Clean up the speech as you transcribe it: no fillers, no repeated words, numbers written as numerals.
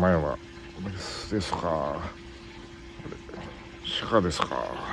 前はメスですか、鹿ですか。